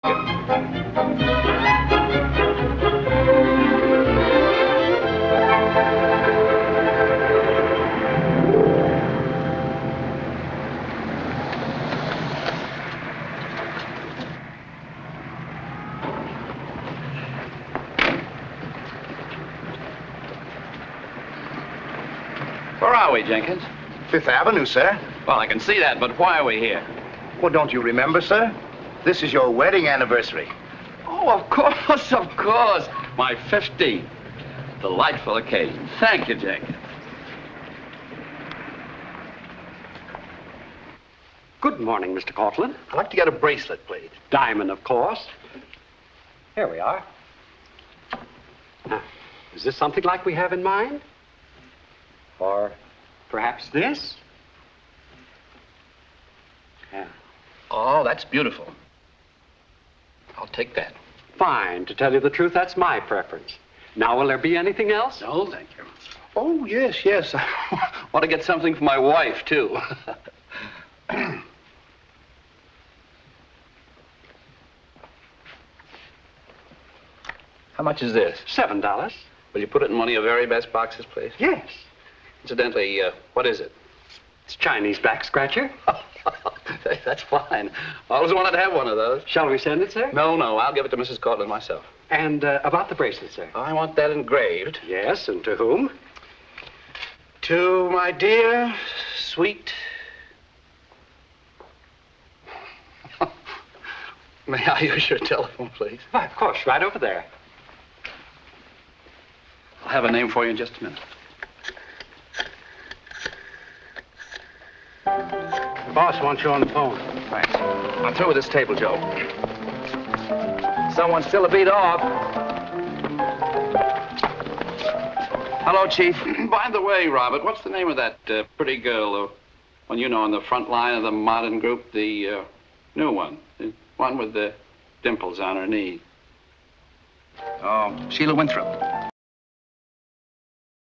Where are we, Jenkins? Fifth Avenue, sir. Well, I can see that, but why are we here? Well, don't you remember, sir? This is your wedding anniversary. Oh, of course, of course. My 15th. Delightful occasion. Thank you, Jenkins. Good morning, Mr. Cortlandt. I'd like to get a bracelet, please. Diamond, of course. Here we are. Now, is this something like we have in mind? Or perhaps this? Yeah. Oh, that's beautiful. I'll take that. Fine. To tell you the truth, that's my preference. Now, will there be anything else? No, thank you. Oh, yes, yes. I want to get something for my wife, too. How much is this? $7. Will you put it in one of your very best boxes, please? Yes. Incidentally, what is it? It's Chinese back scratcher. That's fine. I always wanted to have one of those. Shall we send it, sir? No, I'll give it to Mrs. Cortlandt myself. And about the bracelet, sir? I want that engraved. Yes, and to whom? To my dear, sweet... May I use your telephone, please? Why, of course, right over there. I'll have a name for you in just a minute. The boss wants you on the phone. Thanks. I'm through with this table, Joe. Someone's still a beat off. Hello, Chief. By the way, Robert, what's the name of that pretty girl, the one you know on the front line of the modern group, the new one? The one with the dimples on her knee. Oh, Sheila Winthrop.